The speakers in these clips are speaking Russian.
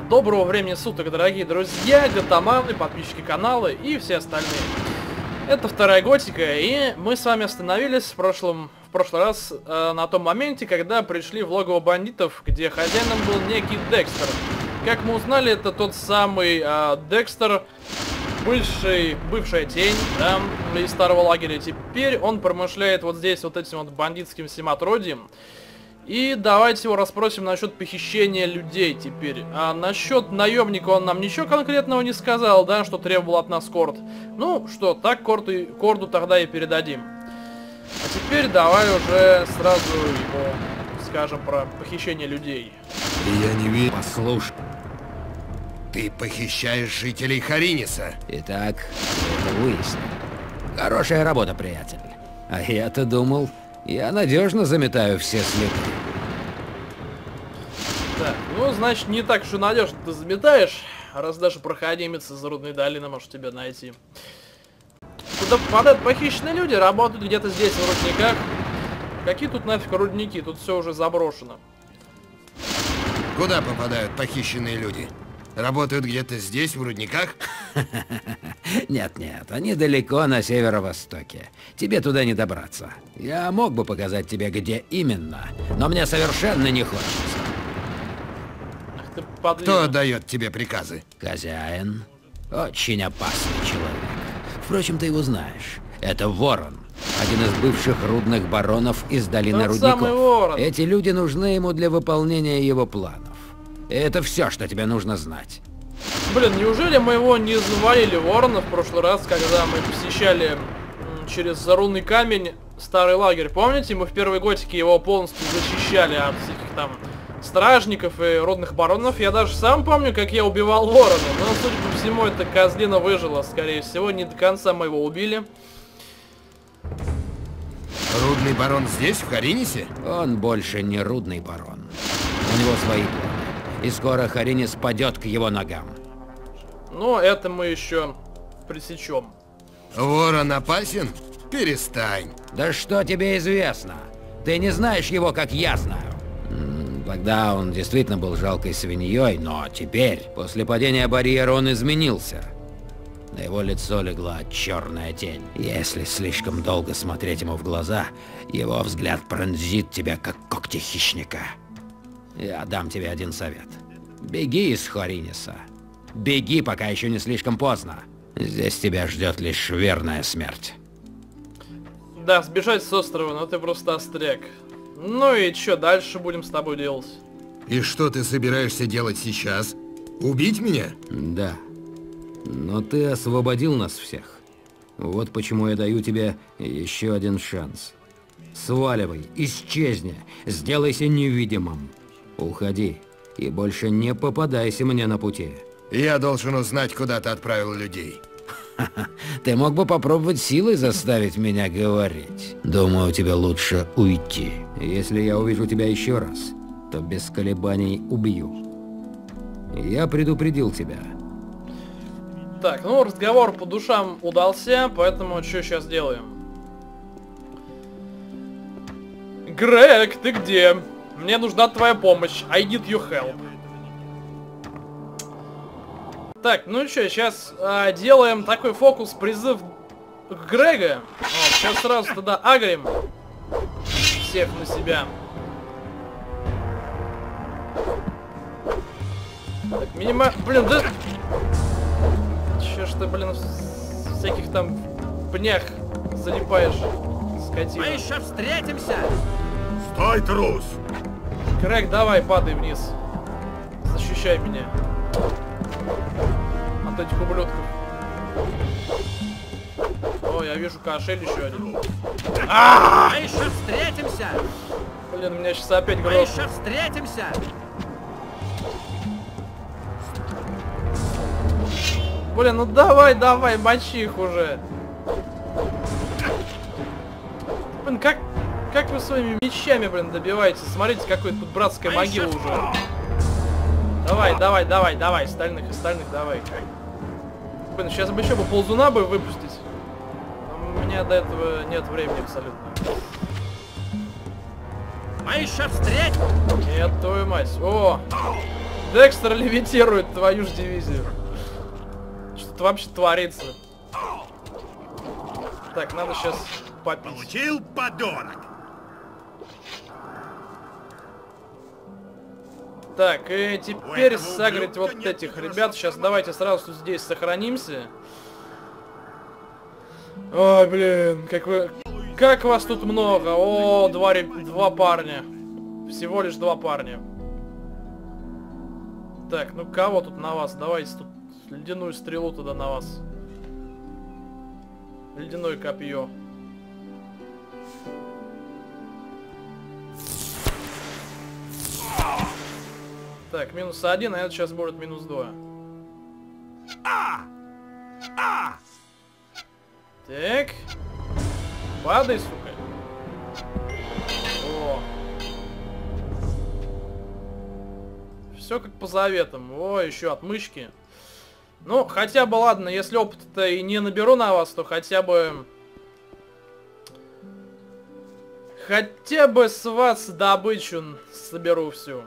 Доброго времени суток, дорогие друзья, гатаманы, подписчики канала и все остальные. Это вторая готика, и мы с вами остановились в прошлый раз на том моменте, когда пришли в логово бандитов, где хозяином был некий Декстер. Как мы узнали, это тот самый Декстер, бывшая тень, да, из старого лагеря. Теперь он промышляет вот здесь вот этим вот бандитским всематродием. И давайте его расспросим насчет похищения людей теперь. А насчет наемника он нам ничего конкретного не сказал, да, что требовал от нас Корд. Ну что, так Корду тогда и передадим. А теперь давай уже сразу ему скажем про похищение людей. Я не вижу. Послушай. Ты похищаешь жителей Хариниса. Итак, это выяснил. Хорошая работа, приятель. А я-то думал, я надежно заметаю все следы. Так, ну, значит, не так уж и надежно ты заметаешь, раз даже проходимец из Рудной долины может тебя найти. Куда попадают похищенные люди, работают где-то здесь, в рудниках. Какие тут нафиг рудники, тут все уже заброшено. Куда попадают похищенные люди? Работают где-то здесь, в рудниках? Нет-нет, они далеко на северо-востоке. Тебе туда не добраться. Я мог бы показать тебе, где именно, но мне совершенно не хочется. Ах ты подлиза. Кто отдает тебе приказы? Хозяин. Очень опасный человек. Впрочем, ты его знаешь. Это Ворон. Один из бывших рудных баронов из долины Тот самый рудников. Ворон. Эти люди нужны ему для выполнения его планов. Это все, что тебе нужно знать. Блин, неужели мы его не завалили Ворона в прошлый раз, когда мы посещали через рунный камень старый лагерь? Помните, мы в первой готике его полностью защищали от всяких там стражников и рудных баронов? Я даже сам помню, как я убивал Ворона, но, судя по всему, эта козлина выжила, скорее всего, не до конца мы его убили. Рудный барон здесь, в Харинисе? Он больше не рудный барон. У него свои планы. И скоро Харинис падет к его ногам. Но это мы еще пресечем. Ворон опасен? Перестань. Да что тебе известно? Ты не знаешь его, как я знаю. Тогда он действительно был жалкой свиньей, но теперь, после падения барьера, он изменился. На его лицо легла черная тень. Если слишком долго смотреть ему в глаза, его взгляд пронзит тебя, как когти хищника. Я дам тебе один совет. Беги из Хариниса. Беги, пока еще не слишком поздно. Здесь тебя ждет лишь верная смерть. Да, сбежать с острова, но ты просто остряк. Ну и что дальше будем с тобой делать? И что ты собираешься делать сейчас? Убить меня? Да. Но ты освободил нас всех. Вот почему я даю тебе еще один шанс. Сваливай, исчезни, сделайся невидимым. Уходи и больше не попадайся мне на пути. Я должен узнать, куда ты отправил людей. Ты мог бы попробовать силой заставить меня говорить. Думаю, тебе лучше уйти. Если я увижу тебя еще раз, то без колебаний убью. Я предупредил тебя. Так, ну разговор по душам удался, поэтому что сейчас делаем? Грег, ты где? Мне нужна твоя помощь. I need your help. Так, ну что, сейчас делаем такой фокус, призыв Грега. Вот, сейчас сразу тогда агрим всех на себя. Так, Блин, да... Че ж ты, блин, в всяких там пнях залипаешь, скотина. Мы еще встретимся! Стой, трус! Грег, давай, падай вниз. Защищай меня. От этих ублюдков. О, я вижу кошель еще один. Мы еще встретимся! Блин, меня сейчас опять Мы грохнут. еще встретимся! Блин, ну давай, мочи их уже. Блин, как вы своими мечами, блин, добиваетесь? Смотрите, какой тут братская могила уже. Давай, остальных, давай. Блин, сейчас бы еще ползуна бы выпустить. Но у меня до этого нет времени абсолютно. Мы еще встретимся! Нет, твою мать. О! Декстер левитирует твою ж дивизию. Что-то вообще творится. Так, надо сейчас попить. Получил, подонок! Так, и теперь сагрить вот этих ребят. Сейчас давайте сразу здесь сохранимся. Ой, блин, как вас тут много. О, два парня. Всего лишь 2 парня. Так, ну кого тут на вас? Давайте тут ледяную стрелу туда на вас. Ледяное копье. Так, -1, а это сейчас будет -2. Так. Падай, сука. О. Все как по заветам. О, еще отмычки. Ну, хотя бы ладно, если опыта-то и не наберу на вас, то хотя бы... Хотя бы с вас добычу соберу всю.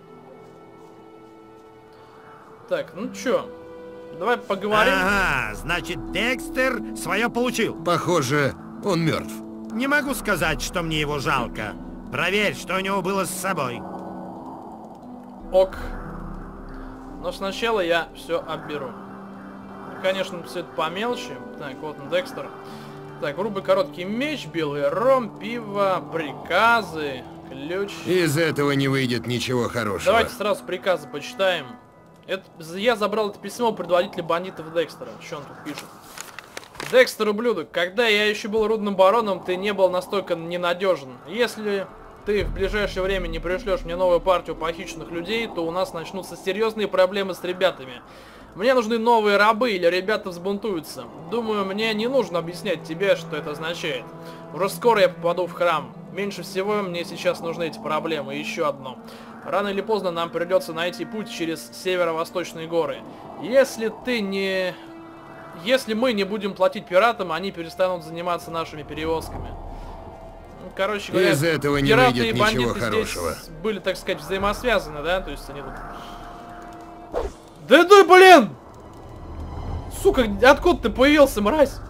Так, ну чё? Давай поговорим. Ага, значит, Декстер свое получил. Похоже, он мертв. Не могу сказать, что мне его жалко. Проверь, что у него было с собой. Ок. Но сначала я все обберу. Конечно, все это по мелочи. Так, вот он, Декстер. Так, грубый короткий меч, белый ром, пиво, приказы, ключ. Из этого не выйдет ничего хорошего. Давайте сразу приказы почитаем. Я забрал это письмо предводителя бандитов Декстера. Что он тут пишет? Декстер, ублюдок, когда я еще был рудным бароном, ты не был настолько ненадежен. Если ты в ближайшее время не пришлешь мне новую партию похищенных людей, то у нас начнутся серьезные проблемы с ребятами. Мне нужны новые рабы, или ребята взбунтуются. Думаю, мне не нужно объяснять тебе, что это означает. Уже скоро я попаду в храм. Меньше всего мне сейчас нужны эти проблемы. И еще одно. Рано или поздно нам придется найти путь через северо-восточные горы. Если мы не будем платить пиратам, они перестанут заниматься нашими перевозками. Ну, короче говоря, из этого не пираты выйдет и бандиты ничего хорошего. здесь были, так сказать, взаимосвязаны, да? То есть они тут... Да иду, блин! Сука, откуда ты появился, мразь?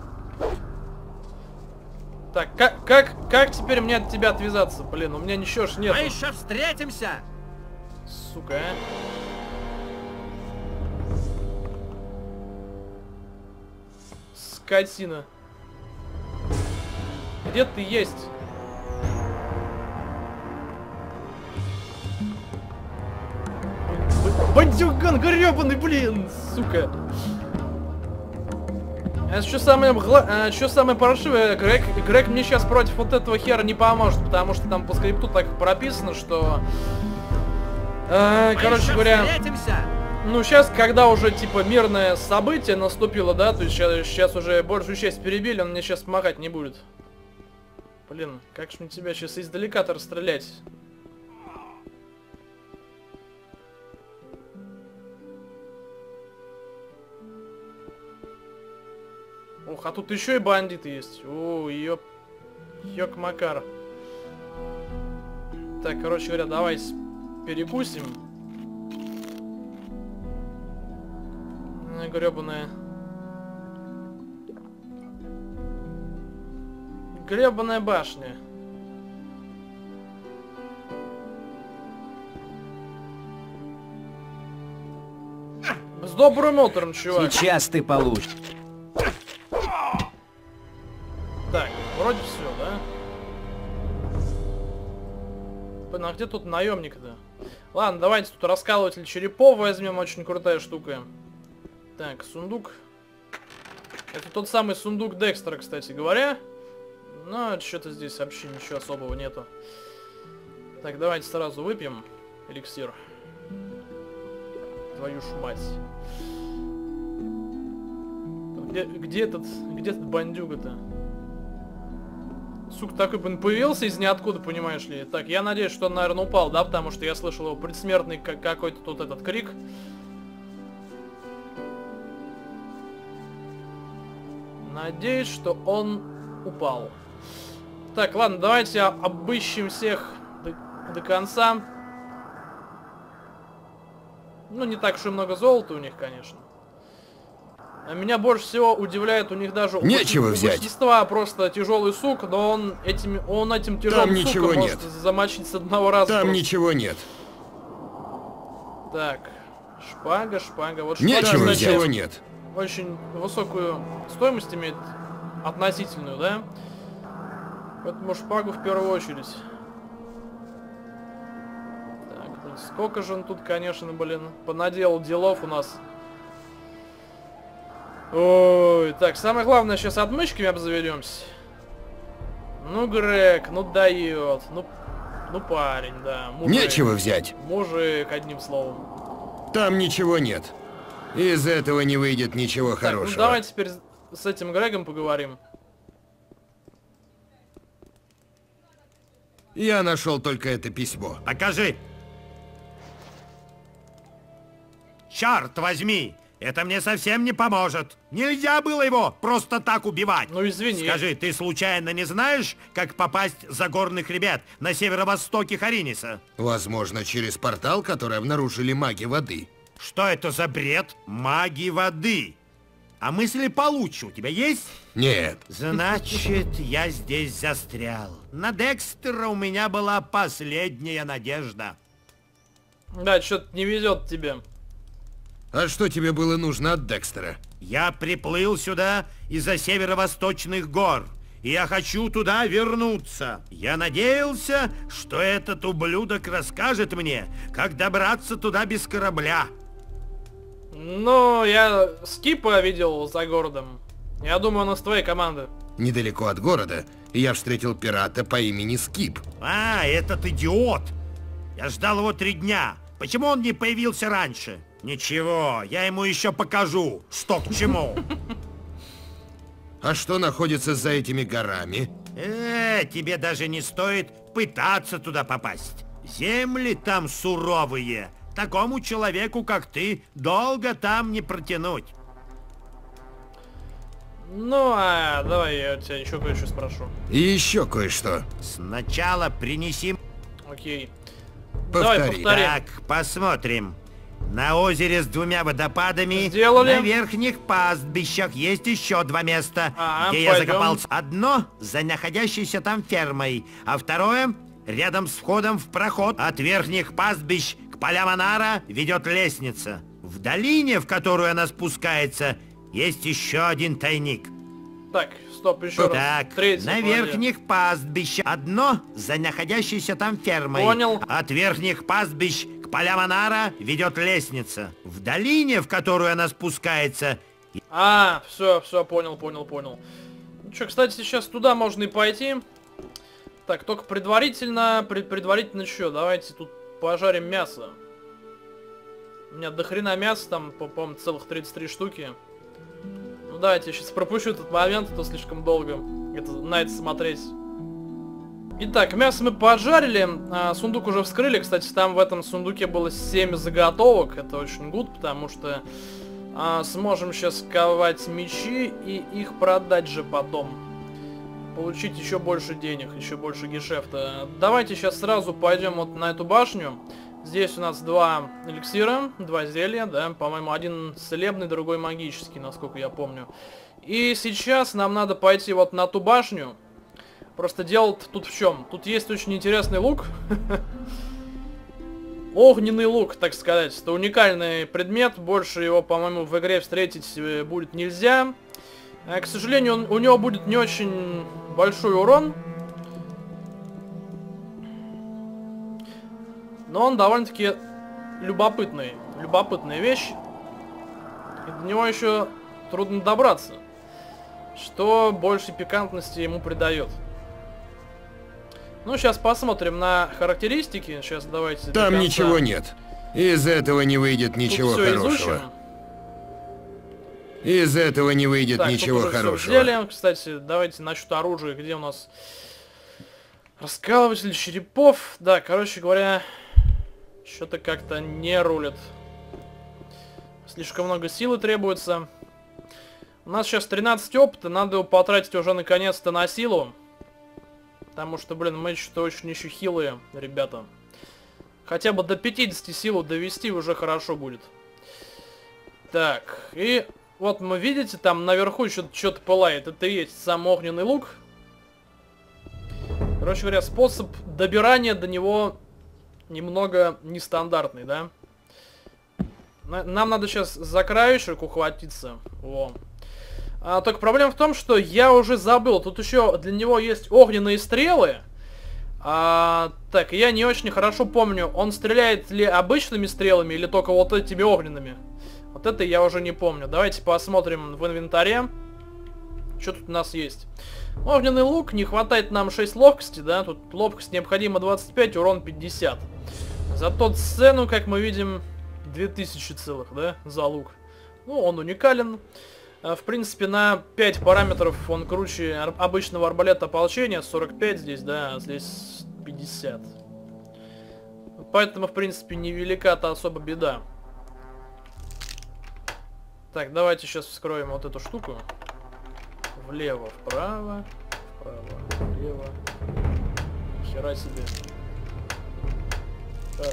Так, как теперь мне от тебя отвязаться? Блин, у меня ничего ж нет. Мы еще встретимся! Сука, а. Скотина. Где ты есть? Бандюган гребаный, блин, сука. А что самое паршивое, Грег мне сейчас против вот этого хера не поможет, потому что там по скрипту так прописано, что... короче говоря... Ну, сейчас, когда уже, типа, мирное событие наступило, да, то есть сейчас уже большую часть перебили, он мне сейчас помогать не будет. Блин, как же мне тебя сейчас издалека-то расстрелять? Ох, а тут еще и бандиты есть. О, ёк-макар. Так, короче говоря, давайте перекусим. Гребаная. Гребаная башня. С добрым утром, чувак. Сейчас ты получишь. Так, вроде все, да? Блин, а где тут наемник-то? Ладно, давайте тут раскалыватель черепов возьмем, очень крутая штука. Так, сундук. Это тот самый сундук Декстера, кстати говоря. Но что-то здесь вообще ничего особого нету. Так, давайте сразу выпьем эликсир. Твою ж мать. Где этот бандюга-то? Сука, такой, блин, появился из ниоткуда, понимаешь ли. Так, я надеюсь, что он, наверное, упал, да? Потому что я слышал его предсмертный какой-то тут этот крик. Надеюсь, что он упал. Так, ладно, давайте обыщем всех до конца. Ну, не так уж и много золота у них, конечно. А меня больше всего удивляет, у них даже Нечего у взять. большинства просто тяжелый сук, но он этим тяжелым ничего суком нет. может замочить с одного раза. Там просто. ничего нет. Так, шпага. Вот шпага, Нечего, кстати, ничего нет. очень высокую стоимость имеет, относительную, да? Поэтому шпагу в первую очередь. Так, тут сколько же он тут, конечно, блин, понаделал делов у нас. Ой, так, самое главное, сейчас отмычками обзаведемся. Ну, Грег, ну дает. Ну парень, да. Мужик. Нечего взять. Мужик, одним словом. Там ничего нет. Из этого не выйдет ничего Так, хорошего. ну давай теперь с этим Грегом поговорим. Я нашел только это письмо. Покажи. Черт возьми! Это мне совсем не поможет. Нельзя было его просто так убивать. Ну извини. Скажи, ты случайно не знаешь, как попасть за горных ребят на северо-востоке Хариниса? Возможно, через портал, который обнаружили маги воды. Что это за бред? Маги воды. А мысли получше у тебя есть? Нет. Значит, я здесь застрял. На Декстера у меня была последняя надежда. Да, что-то не везет тебе. А что тебе было нужно от Декстера? Я приплыл сюда из-за северо-восточных гор, и я хочу туда вернуться. Я надеялся, что этот ублюдок расскажет мне, как добраться туда без корабля. Ну, я Скипа видел за городом. Я думаю, он из твоей команды. Недалеко от города я встретил пирата по имени Скип. А, этот идиот! Я ждал его 3 дня. Почему он не появился раньше? Ничего, я ему еще покажу, что к чему. А что находится за этими горами? Тебе даже не стоит пытаться туда попасть. Земли там суровые. Такому человеку, как ты, долго там не протянуть. Ну, давай я тебя еще кое-что спрошу. И еще кое-что. Сначала принеси... Окей. Повтори. Давай, повтори. Так, посмотрим. На озере с 2 водопадами, Сделали. на верхних пастбищах есть еще 2 места, где я пойдем. закопался. Одно за находящейся там фермой, а второе рядом с входом в проход. От верхних пастбищ к полям Анара ведет лестница. В долине, в которую она спускается, есть еще один тайник. Так, стоп, еще раз. Так, Третий, на молодец. верхних пастбищах. Одно за находящейся там фермой. Понял. От верхних пастбищ к полям Анара ведет лестница. В долине, в которую она спускается... Все, понял. Ну что, кстати, сейчас туда можно и пойти. Так, только предварительно что, давайте тут пожарим мясо. У меня дохрена мяса, там, по-моему, целых 33 штуки. Ну давайте я сейчас пропущу этот момент, а то слишком долго на это смотреть. Итак, мясо мы поджарили, сундук уже вскрыли, кстати, там в этом сундуке было 7 заготовок, это очень гуд, потому что сможем сейчас ковать мечи и их продать же потом. Получить еще больше денег, еще больше гешефта. Давайте сейчас сразу пойдем вот на эту башню. Здесь у нас 2 эликсира, 2 зелья, да, по-моему, один целебный, другой магический, насколько я помню. И сейчас нам надо пойти вот на ту башню. Просто дело тут в чем? Тут есть очень интересный лук. Огненный лук, так сказать. Это уникальный предмет, больше его, по-моему, в игре встретить будет нельзя. К сожалению, у него будет не очень большой урон. Но он довольно-таки любопытный. Любопытная вещь. И до него еще трудно добраться. Что больше пикантности ему придает. Ну, сейчас посмотрим на характеристики. Сейчас давайте... Там ничего нет. Из этого не выйдет ничего всё хорошего. изучим. Из этого не выйдет Так, ничего тут уже всё хорошего. взяли. Кстати, давайте насчет оружия. Где у нас... Раскалыватель черепов. Да, короче говоря... Что-то как-то не рулит. Слишком много силы требуется. У нас сейчас 13 опыта. Надо его потратить уже наконец-то на силу. Потому что, блин, мы что-то очень еще хилые, ребята. хотя бы до 50 силу довести уже хорошо будет. Так, и вот вы видите, там наверху что-то пылает. Это и есть сам огненный лук. Короче говоря, способ добирания до него немного нестандартный, да? Нам надо сейчас за краешек ухватиться. Во. Только проблема в том, что я уже забыл. Тут еще для него есть огненные стрелы. Так, я не очень хорошо помню, он стреляет ли обычными стрелами или только вот этими огненными. Вот это я уже не помню. Давайте посмотрим в инвентаре. Что тут у нас есть? Огненный лук, не хватает нам 6 ловкости, да? Тут ловкость необходимо 25, урон 50. Зато цену, как мы видим, 2000 целых, да? За лук. Ну, он уникален. В принципе, на 5 параметров он круче обычного арбалета ополчения. 45 здесь, да, а здесь 50. Поэтому, в принципе, невелика-то особо беда. Так, давайте сейчас вскроем вот эту штуку. Влево, вправо, вправо, влево. Хера себе. Так.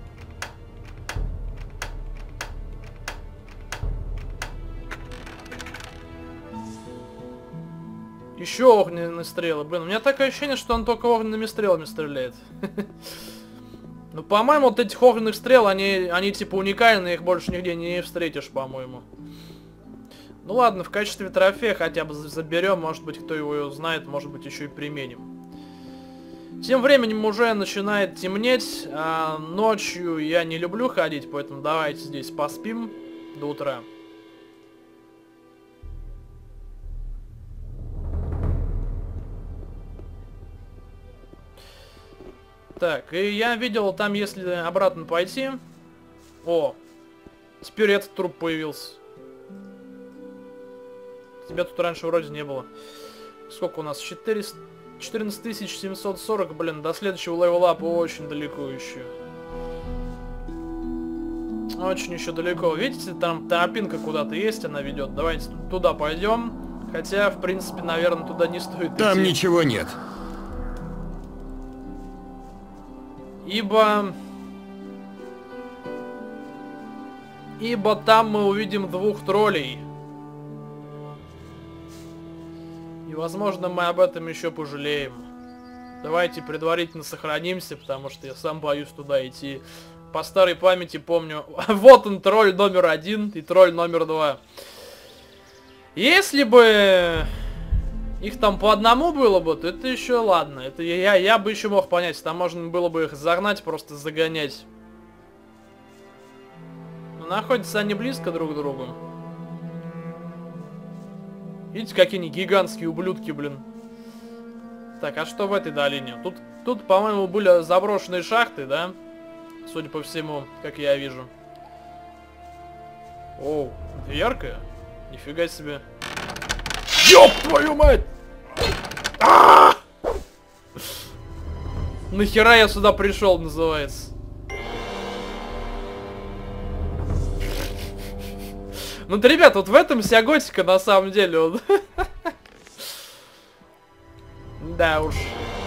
Еще огненные стрелы. Блин, у меня такое ощущение, что он только огненными стрелами стреляет. Ну, по-моему, вот этих огненных стрел, они типа уникальные, их больше нигде не встретишь, по-моему. Ну ладно, в качестве трофея хотя бы заберем, может быть, кто его знает, может быть, еще и применим. Тем временем уже начинает темнеть, а ночью я не люблю ходить, поэтому давайте здесь поспим до утра. Так, и я видел там, если обратно пойти... О, теперь этот труп появился. Тебя тут раньше вроде не было. Сколько у нас? 14740, блин, до следующего левелапа очень далеко еще. Очень еще далеко. Видите, там тропинка куда-то есть, она ведет. Давайте туда пойдем. Хотя, в принципе, наверное, туда не стоит Там идти. ничего нет. Ибо там мы увидим двух троллей. И, возможно, мы об этом еще пожалеем. Давайте предварительно сохранимся, потому что я сам боюсь туда идти. По старой памяти помню. Вот он, тролль номер 1 и тролль номер 2. Если бы их там по одному было бы, то это еще ладно. Это я бы еще мог понять. Там можно было бы их загнать, просто загонять. Но находятся они близко друг к другу. Видите, какие они гигантские ублюдки, блин. Так, а что в этой долине? Тут, по-моему, были заброшенные шахты, да? Судя по всему, как я вижу. Оу, дверка? Нифига себе. Ёб твою мать! Нахера я сюда пришел, называется. Ну, ребят, вот в этом вся готика, на самом деле. Да уж.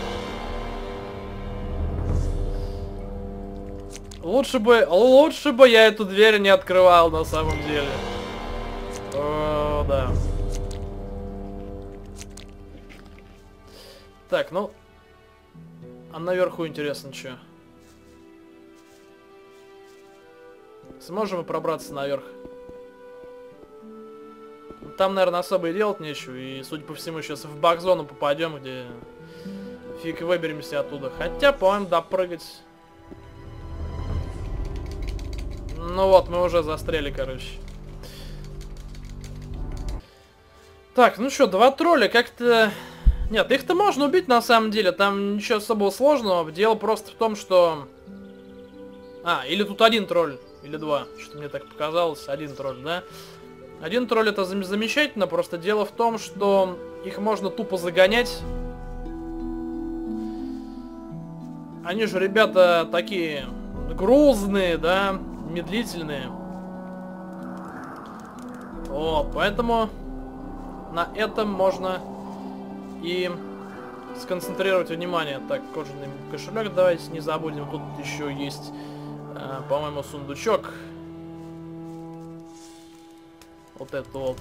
Лучше бы я эту дверь не открывал, на самом деле. О, да. Так, ну... А наверху интересно, что? Сможем мы пробраться наверх? Там, наверное, особо и делать нечего. И, судя по всему, сейчас в баг-зону попадем, где фиг выберемся оттуда. Хотя, по-моему, допрыгать... Ну вот, мы уже застряли, короче. Так, ну что, два тролля как-то... Нет, их-то можно убить на самом деле, там ничего особого сложного. Дело просто в том, что... или тут один тролль, или два. Что-то мне так показалось, один тролль, да? Один тролль это замечательно, просто дело в том, что их можно тупо загонять. Они же, ребята, такие грузные, да, медлительные. Вот, поэтому на этом можно и сконцентрировать внимание. Так, кожаный кошелек давайте не забудем. Тут еще есть, по-моему, сундучок. Вот это вот.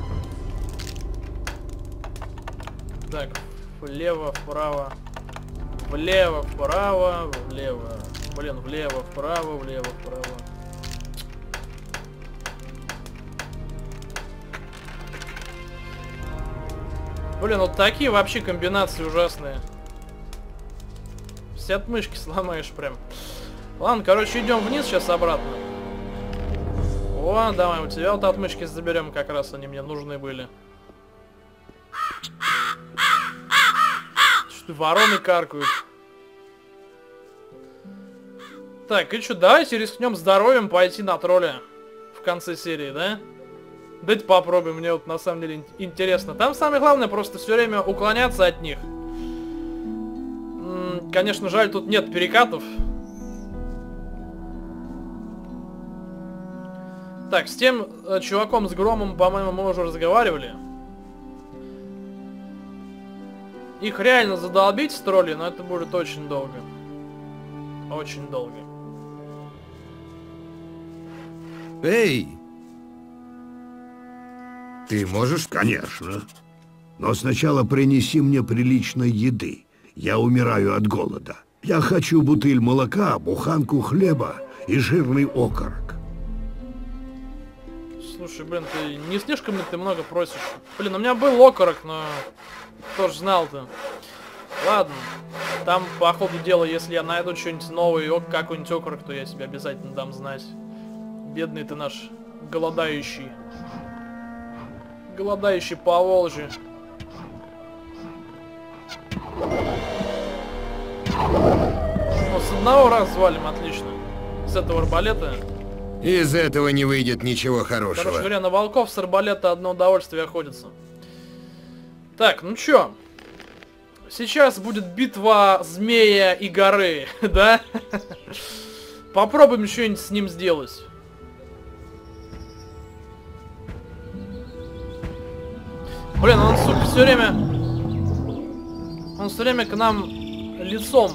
Так, влево, вправо. Влево, вправо, влево. Блин, влево, вправо, влево, вправо. Блин, вот такие вообще комбинации ужасные. Все отмышки сломаешь прям. Ладно, короче, идем вниз сейчас обратно. О, давай, у тебя вот отмычки заберем, как раз они мне нужны были. Что-то вороны каркают. Так, и что, давайте рискнем здоровьем пойти на тролля в конце серии, да? Давайте попробуем, мне вот на самом деле интересно. Там самое главное просто все время уклоняться от них. Конечно, жаль, тут нет перекатов. Так, с тем чуваком с громом, по-моему, мы уже разговаривали. Их реально задолбить с тролли, но это будет очень долго. Очень долго. Эй! Ты можешь? Конечно. Но сначала принеси мне приличной еды. Я умираю от голода. Я хочу бутыль молока, буханку хлеба и жирный окорок. Слушай, блин, ты не слишком ли ты много просишь? Блин, у меня был окорок, но кто ж знал-то. Ладно, там по ходу дела, если я найду что-нибудь новое, какой-нибудь окорок, то я тебе обязательно дам знать. Бедный ты наш голодающий. Голодающий по Волжье. Ну, с одного раза валим, отлично. С этого арбалета. Из этого не выйдет ничего хорошего. Короче говоря, на волков с арбалета одно удовольствие охотится. Так, ну чё? Сейчас будет битва змея и горы, да? Попробуем что-нибудь с ним сделать. Блин, он, сука, все время... Он все время к нам лицом.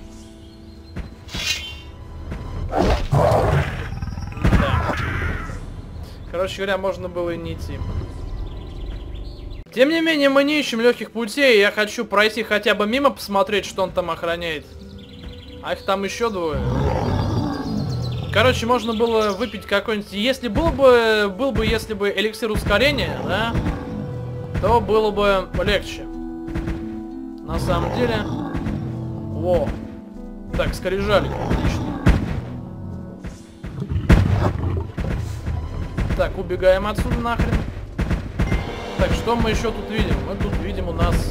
Да. Короче говоря, можно было и не идти. Тем не менее, мы не ищем легких путей, и я хочу пройти хотя бы мимо, посмотреть, что он там охраняет. А их там еще двое. Короче, можно было выпить какой-нибудь... Если был бы, если бы эликсир ускорения, да, то было бы легче. На самом деле... Во. Так, скорежали. Отлично. Так, убегаем отсюда нахрен. Так, что мы еще тут видим? Мы тут видим у нас...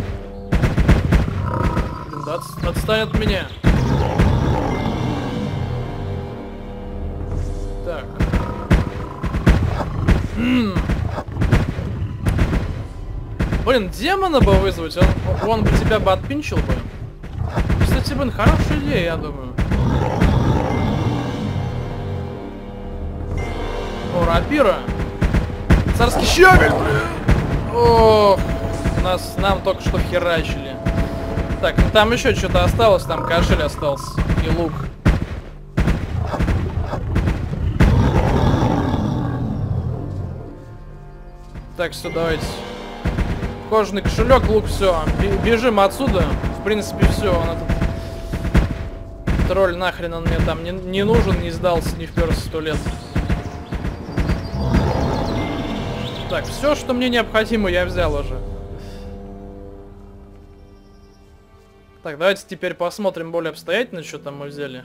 Да, отстань от меня. Так. Блин, демона бы вызвать, он бы тебя бы отпинчил бы. Кстати, блин, хорошая идея, я думаю. О, рапира. Царский щеголь, блин. Ох, нам только что херачили. Так, ну там еще что-то осталось, там кошель остался и лук. Так, все, давайте. Кожаный кошелек, лук, все. Бежим отсюда. В принципе, все. Он этот тролль нахрен он мне там не нужен, не сдался, не вперся 100 лет. Так, все, что мне необходимо, я взял уже. Так, давайте теперь посмотрим более обстоятельно, что там мы взяли.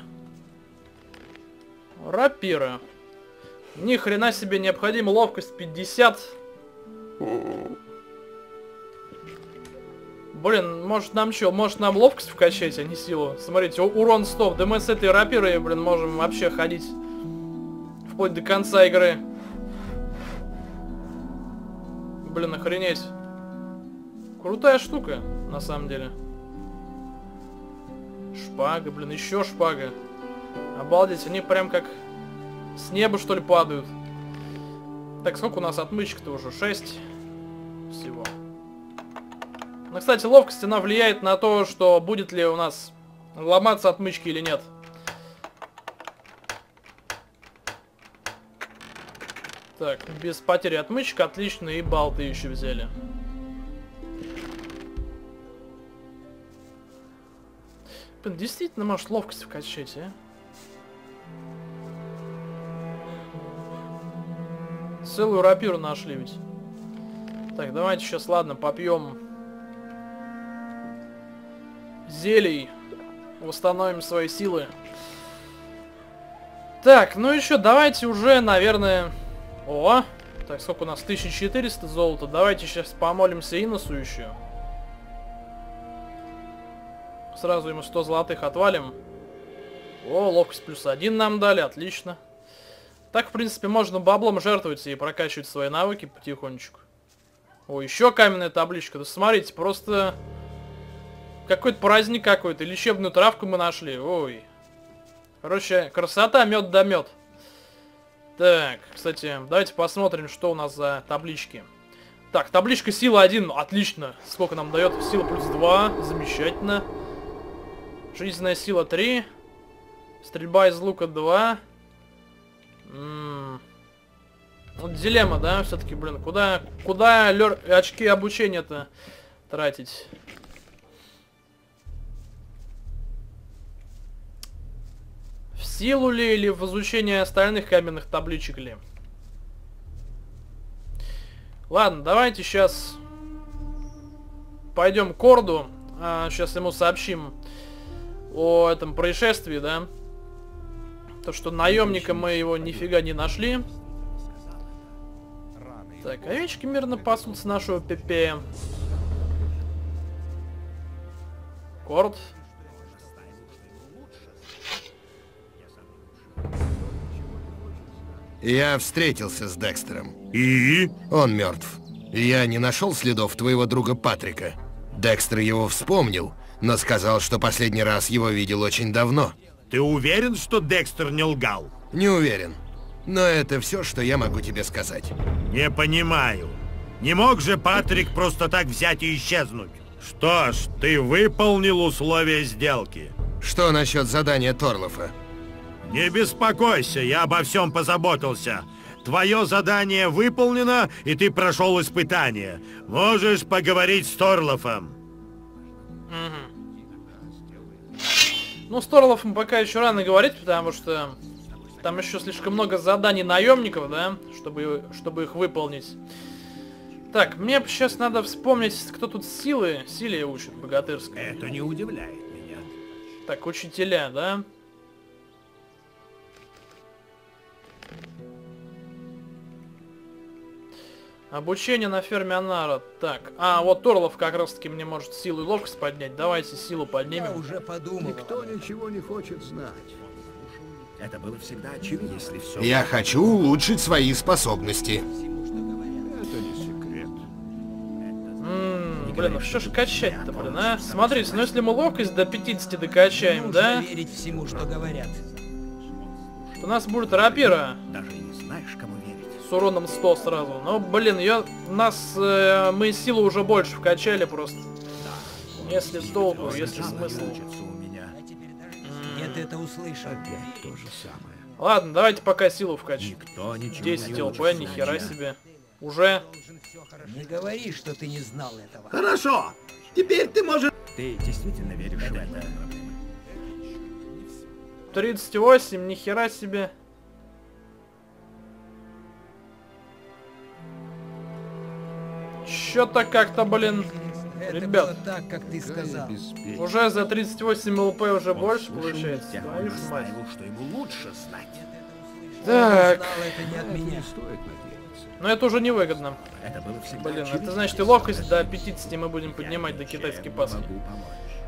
Рапира. Ни хрена себе, необходима ловкость 50. Блин, может нам что? Может нам ловкость вкачать, а не силу? Смотрите, урон 100. Да мы с этой рапирой, блин, можем вообще ходить вплоть до конца игры. Блин, охренеть. Крутая штука, на самом деле. Шпага, блин, еще шпага. Обалдеть, они прям как с неба, что ли, падают. Так, сколько у нас отмычек-то уже? 6 всего. Ну, кстати, ловкость, она влияет на то, что будет ли у нас ломаться отмычки или нет. Так, без потери отмычек, отлично, и балты еще взяли. Блин, действительно, может, ловкость вкачать, а? Целую рапиру нашли ведь. Так, давайте сейчас, ладно, попьем зелий. Восстановим свои силы. Так, ну еще давайте уже, наверное... О! Так, сколько у нас? 1400 золота. Давайте сейчас помолимся Иносу еще. Сразу ему 100 золотых отвалим. О, ловкость +1 нам дали, отлично. Так, в принципе, можно баблом жертвовать и прокачивать свои навыки потихонечку. О, еще каменная табличка. Да смотрите, просто... Какой-то праздник какой-то. Лечебную травку мы нашли. Ой. Короче, красота, мед да мед. Так, кстати, давайте посмотрим, что у нас за таблички. Так, табличка сила 1. Отлично. Сколько нам дает? Сила +2. Замечательно. Жизненная сила 3. Стрельба из лука 2. Вот дилемма, да, все-таки, блин, куда очки обучения-то тратить? В силу ли или в изучение остальных каменных табличек ли? Ладно, давайте сейчас пойдем к Орду. Сейчас ему сообщим о этом происшествии, да? То, что наемника мы его нифига не нашли. Так, овечки мирно пасутся нашего Пепе. Корд. Я встретился с Декстером. И? Он мертв. Я не нашел следов твоего друга Патрика. Декстер его вспомнил, но сказал, что последний раз его видел очень давно. Ты уверен, что Декстер не лгал? Не уверен. Но это все, что я могу тебе сказать. Не понимаю. Не мог же Патрик просто так взять и исчезнуть? Что ж, ты выполнил условия сделки. Что насчет задания Торлофа? Не беспокойся, я обо всем позаботился. Твое задание выполнено, и ты прошел испытание. Можешь поговорить с Торлофом. Ну, с Торлофом пока еще рано говорить, потому что там еще слишком много заданий наемников, да, чтобы их выполнить. Так, мне сейчас надо вспомнить, кто тут силе учит богатырской. Это не удивляет меня. Так, учителя, да? Обучение на ферме Анара. Так, вот Торлов как раз таки мне может силу и ловкость поднять. Давайте силу поднимем. Я уже подумал. Никто ничего не хочет знать. Это было всегда очевидно, если все... Я хочу улучшить свои способности. Это не секрет. Блин, ну что ж качать-то, блин, а? Смотрите, ну если мы ловкость до 50 докачаем, да? верить всему, что говорят. То у нас будет рапира. Даже не знаешь, кому верить. С уроном 100 сразу. Но, блин, мы силу уже больше вкачали просто. Если толку, если смысл. Нет, это услышал. Опять то же самое. Ладно, давайте пока силу вкачим. Никто ничего 10 не ЛП, лучше нихера знания. себе. Уже. Не говори, что ты не знал этого. Хорошо. Теперь ты можешь... Ты действительно веришь в это? 38, нихера себе. Чё-то как-то, блин, Это ребят, было так, как ты сказал. уже за 38 ЛП уже больше получается. Твою ж мать. что ему лучше знать. Так, Знал это не от меня. Стоит надеяться. но это уже невыгодно. Это было всегда Блин, очевидно, это значит и если ловкость все до знают. 50 мы будем поднимать до китайской паски. Могу помочь.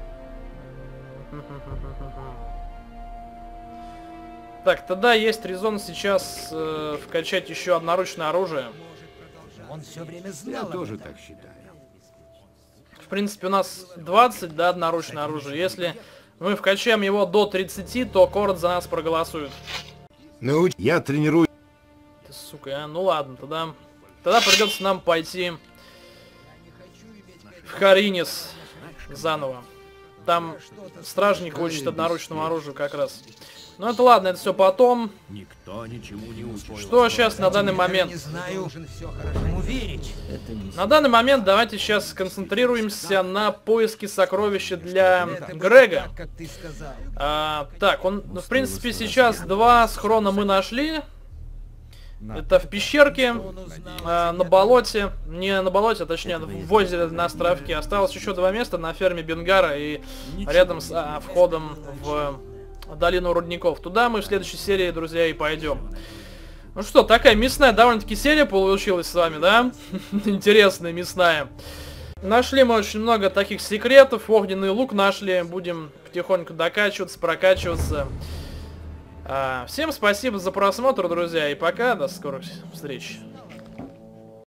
Так, тогда есть резон сейчас вкачать еще одноручное оружие. Он все время Я знал об тоже этом. так считаю. В принципе, у нас 20, да, одноручное оружие. Если мы вкачаем его до 30, то Корд за нас проголосует. Я тренирую. Ты, сука, ну ладно, тогда придется нам пойти в Харинис заново. Там стражник учит одноручному оружию как раз. Ну это ладно, это все потом. Никто ничему не учит. Что сейчас на данный момент? Не знаю, кому верить. На данный момент давайте сейчас сконцентрируемся на поиске сокровища для Грега. Так, как ты сказал. Так, он, в принципе, сейчас 2 схрона мы нашли. Это в пещерке, на болоте, не на болоте, а точнее в озере на островке. Осталось еще 2 места на ферме Бенгара и рядом с входом в долину рудников. Туда мы в следующей серии, друзья, и пойдем. Ну что, такая мясная довольно-таки серия получилась с вами, да? Интересная, мясная. Нашли мы очень много таких секретов, огненный лук нашли, будем потихоньку докачиваться, прокачиваться. Всем спасибо за просмотр, друзья, и пока, до скорых встреч.